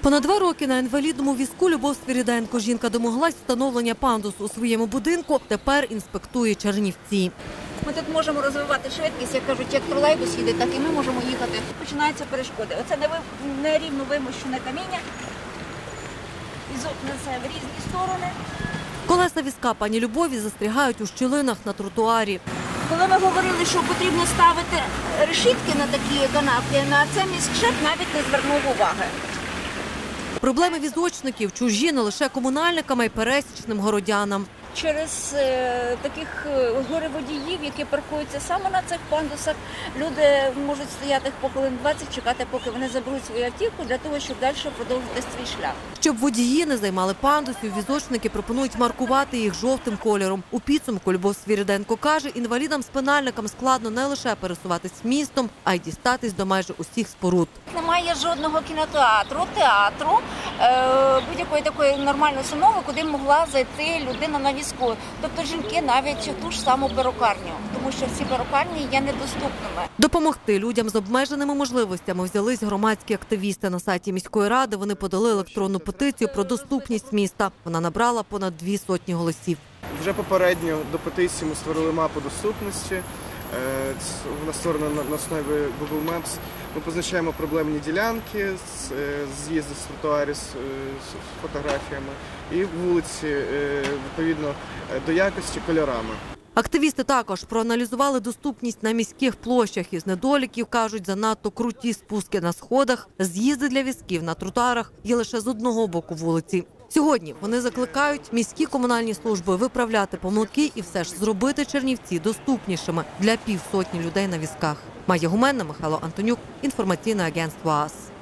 Понад 2 роки на інвалідному візку Любов Свириденко. Жінка домоглась встановлення пандусу у своєму будинку. Тепер інспектує Чернівці. Ми тут можемо розвивати швидкість, як кажуть, як тролейбус їде, так і ми можемо їхати. Починаються перешкоди. Оце нерівно вимощене каміння. Візок несе в різні сторони. Колеса візка пані Любові застрягають у щілинах на тротуарі. Коли ми говорили, що потрібно ставити решітки на такі канавки, на це міськшеф навіть не звернув уваги. Проблеми візочників чужі не лише комунальникам, а й пересічним городянам. Через таких горе-водіїв, які паркуються саме на цих пандусах, люди можуть стояти по хвилин 20, чекати, поки вони заберуть свою автівку, для того, щоб далі продовжити свій шлях. Щоб водії не займали пандусів, візочники пропонують маркувати їх жовтим кольором. У підсумку Любов Свириденко каже, інвалідам-спинальникам складно не лише пересуватись містом, а й дістатись до майже усіх споруд. Немає жодного кінотеатру, театру, будь-якої такої нормальної установи, куди могла зайти людина на візку. Тобто жінки навіть ту ж саму перукарню, тому що всі перукарні є недоступними. Допомогти людям з обмеженими можливостями взялись громадські активісти. На сайті міської ради вони подали електронну петицію про доступність міста. Вона набрала понад 200 голосів. Вже попередньо до петиції ми створили мапу доступності. Вона створена на основі Google Maps. Ми позначаємо проблемні ділянки, з'їзди з тротуарів з фотографіями і вулиці, відповідно, до якості кольорами. Активісти також проаналізували доступність на міських площах. Із недоліків, кажуть, занадто круті спуски на сходах, з'їзди для візків на тротуарах є лише з одного боку вулиці. Сьогодні вони закликають міські комунальні служби виправляти помилки і все ж зробити Чернівці доступнішими для 500 людей на візках. Майя Гуменна, Михайло Антонюк, інформаційне агентство АС.